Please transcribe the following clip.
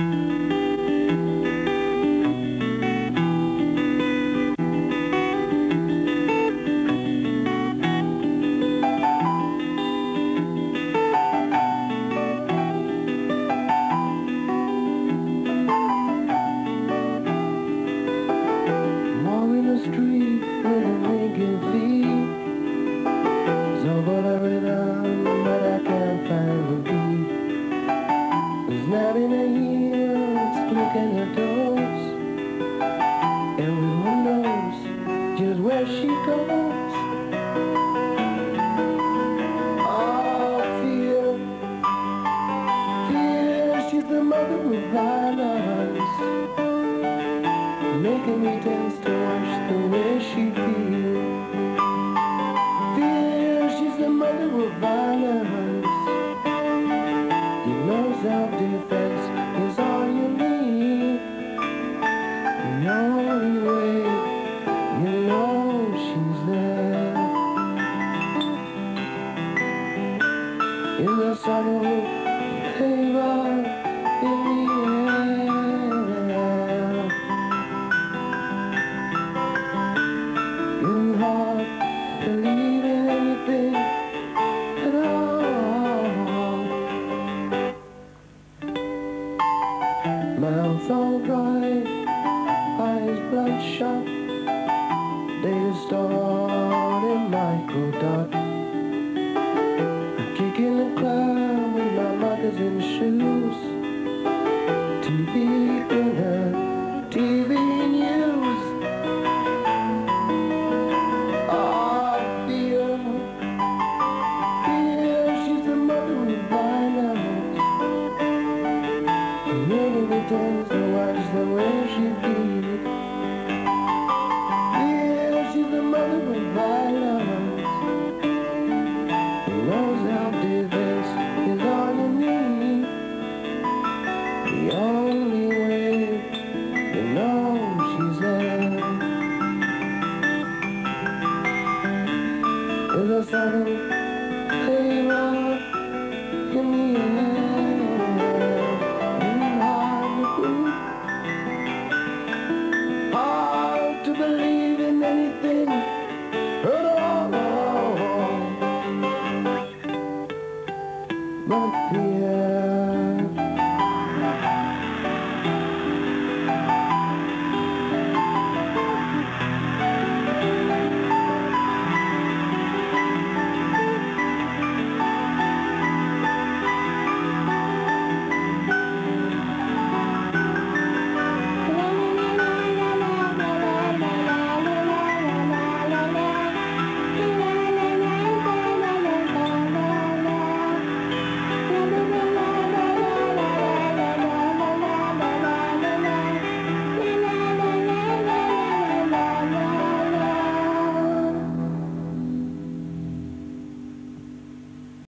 Street with a naked feet. So what I rhythm, but I can't find the beat. There's not in a heel, it's clicking her toes. Everyone knows just where she goes. Oh, fear, she's the mother of violence, making me tense to watch the way she feels. Fear, she's the mother of violence. You know self-defense is all you need. The only way you know she's there is the subtle flavor in the air. It's hard to believe in anything at all. Mouth all dry, eyes bloodshot, they distort in microdot. I kick in the cloud with my moccasin shoes. TV in the TV news. Oh, fear, she's the mother of violence. Really pretends to watch the way she feels. Fear, she's the mother of violence. Who knows how defense is all you need.